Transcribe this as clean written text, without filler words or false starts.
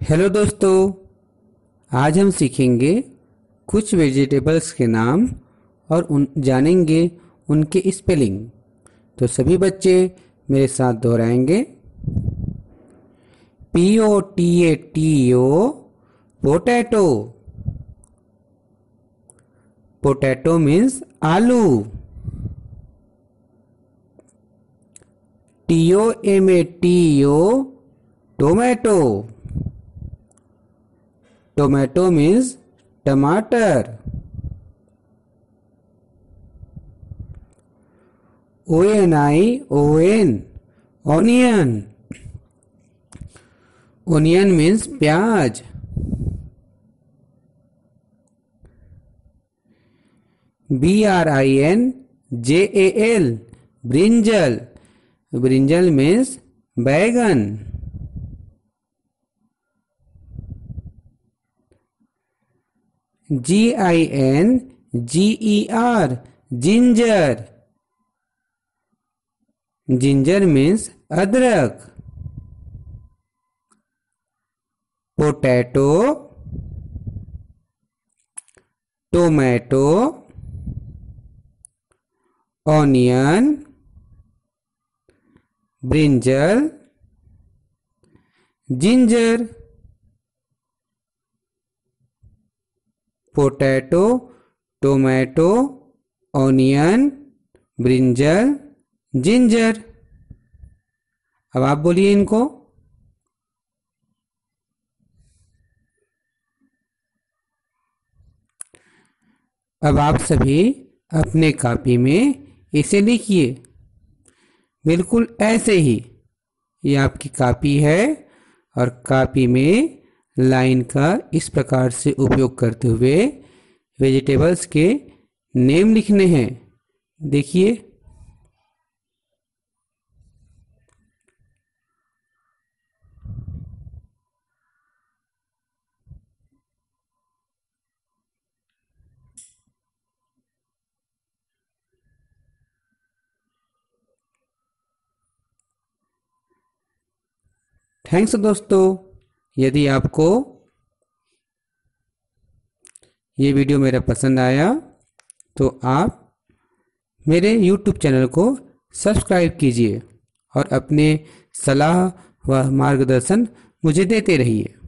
Hello दोस्तों, आज हम सीखेंगे कुछ वेजिटेबल्स के नाम और जानेंगे उनके स्पेलिंग। तो सभी बच्चे मेरे साथ दोहराएंगे। POTATO potato. पोटैटो मीन्स आलू। TOMATO tomato. टोमेटो मीन्स टमाटर। ONION onion. ओनियन मीन्स प्याज। BRINJAL brinjal. ब्रिंजल मीन्स बैगन। GINGER ginger. जिंजर मीन्स अदरक। Potato, tomato, onion, brinjal, ginger. Potato, tomato, onion, brinjal, ginger. अब आप बोलिए इनको। अब आप सभी अपने कॉपी में इसे लिखिए, बिल्कुल ऐसे ही। ये आपकी कॉपी है और कॉपी में लाइन का इस प्रकार से उपयोग करते हुए वेजिटेबल्स के नेम लिखने हैं। देखिए, थैंक्स दोस्तों। यदि आपको ये वीडियो मेरा पसंद आया तो आप मेरे YouTube चैनल को सब्सक्राइब कीजिए और अपने सलाह व मार्गदर्शन मुझे देते रहिए।